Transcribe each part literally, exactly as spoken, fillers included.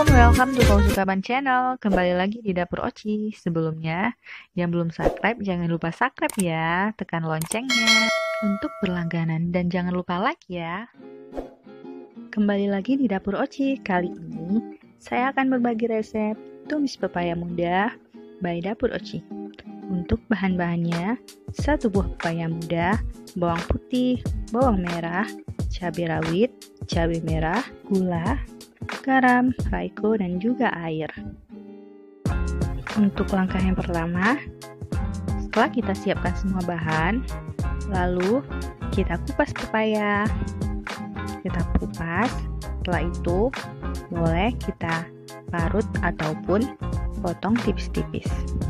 welcome to Kausukaban Channel. Kembali lagi di Dapur Oci. Sebelumnya, yang belum subscribe jangan lupa subscribe ya. Tekan loncengnya untuk berlangganan dan jangan lupa like ya. Kembali lagi di Dapur Oci. Kali ini saya akan berbagi resep tumis pepaya muda by Dapur Oci. Untuk bahan-bahannya, satu buah pepaya muda, bawang putih, bawang merah, cabai rawit, cabai merah, gula, garam, raiko, dan juga air. Untuk langkah yang pertama, setelah kita siapkan semua bahan, lalu kita kupas pepaya. Kita kupas, setelah itu boleh kita parut ataupun potong tipis-tipis.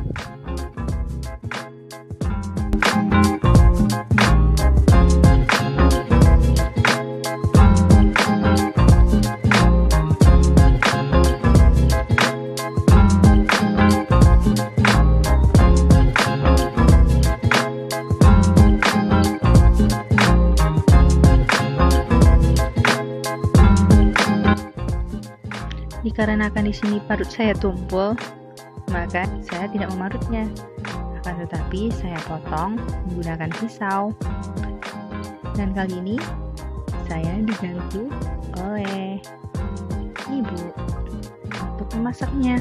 Dikarenakan di sini parut saya tumpul, maka saya tidak memarutnya. Akan tetapi saya potong menggunakan pisau. Dan kali ini saya dibantu oleh ibu untuk memasaknya.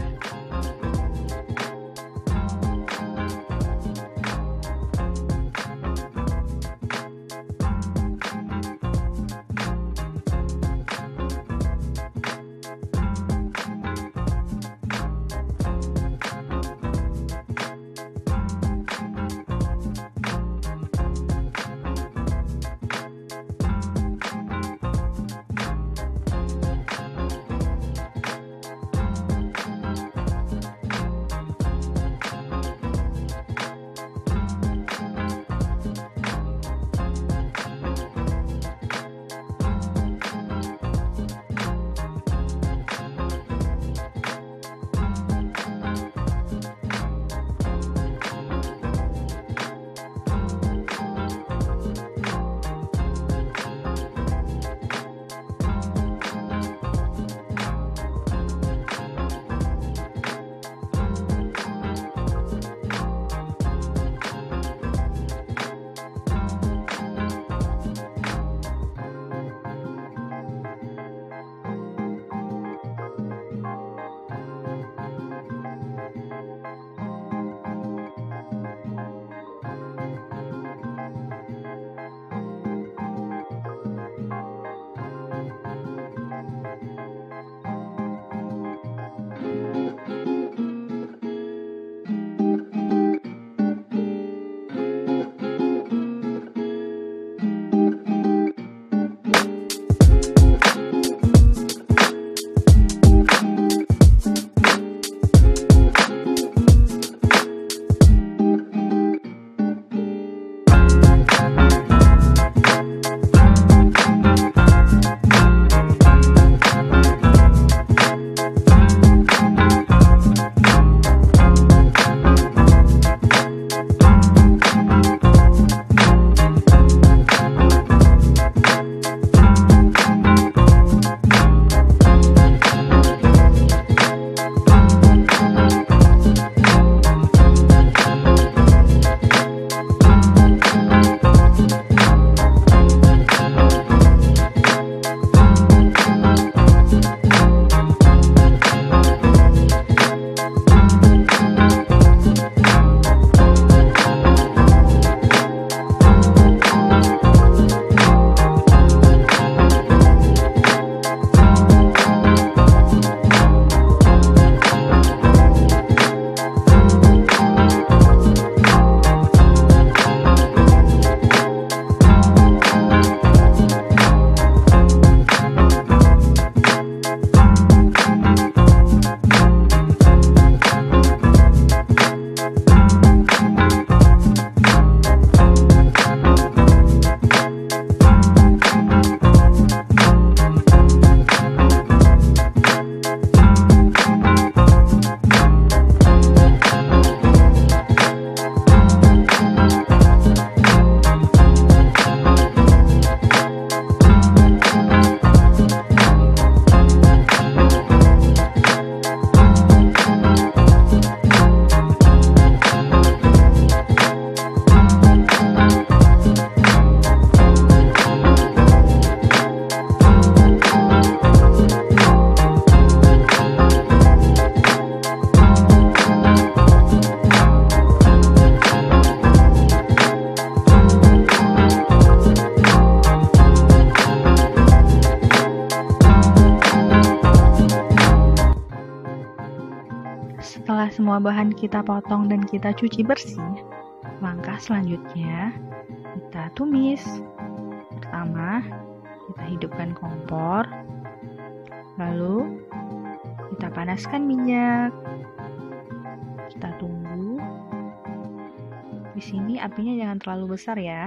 Setelah semua bahan kita potong dan kita cuci bersih, langkah selanjutnya kita tumis. Pertama, kita hidupkan kompor, lalu kita panaskan minyak. Kita tunggu. Di sini apinya jangan terlalu besar ya.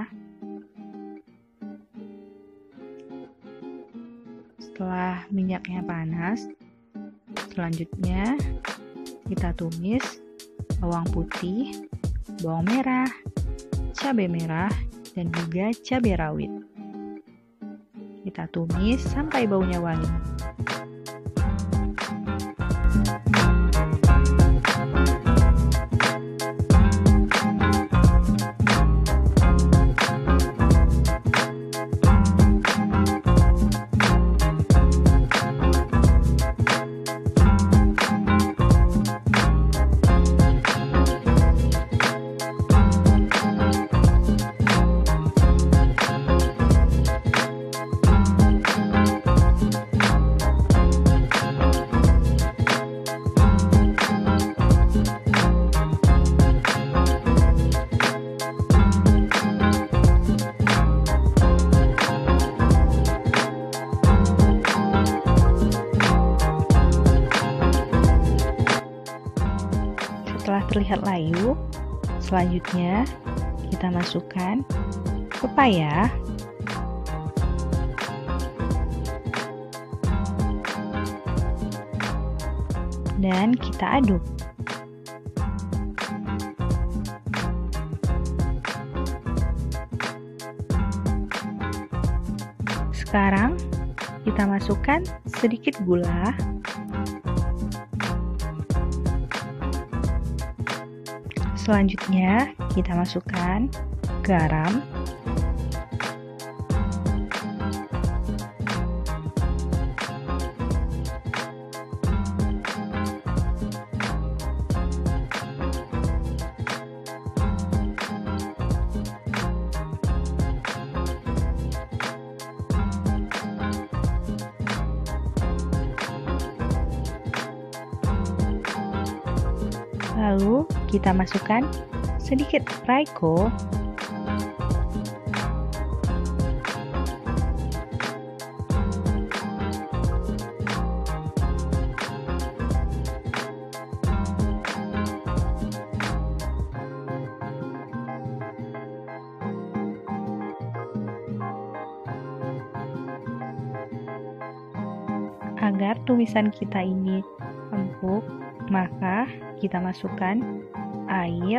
Setelah minyaknya panas, selanjutnya kita tumis bawang putih, bawang merah, cabai merah, dan juga cabai rawit. Kita tumis sampai baunya wangi. Setelah terlihat layu, selanjutnya kita masukkan pepaya, dan kita aduk. Sekarang kita masukkan sedikit gula, selanjutnya kita masukkan garam, lalu kita masukkan sedikit Royco, agar tumisan kita ini empuk, maka kita masukkan air,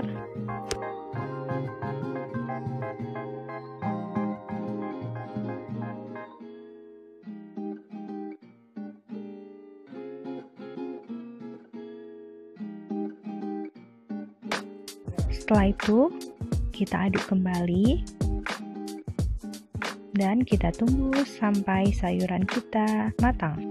setelah itu kita aduk kembali dan kita tunggu sampai sayuran kita matang.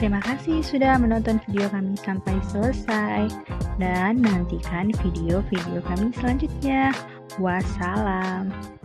Terima kasih sudah menonton video kami sampai selesai dan nantikan video-video kami selanjutnya. Wassalam.